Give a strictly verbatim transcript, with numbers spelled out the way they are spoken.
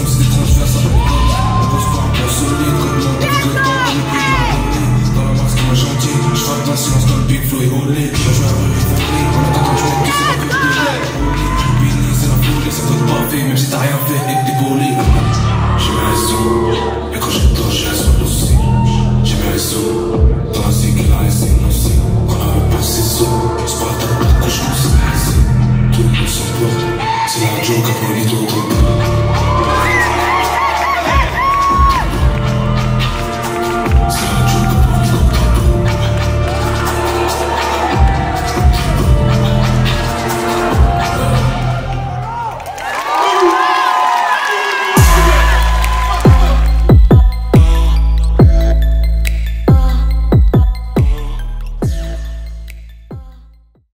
comme si t'es transverse à l'école. On pose pas un peu solide comme l'on dit que dans le pays. Dans la masse comme un gentil, je frappe dans le silence comme Big Flo et Olé. Je joue un peu hypocrite, en attaquant je mets que c'est pas que de lait. Bini c'est la folie, ça peut te baffer, même si t'as rien fait et que t'es poli.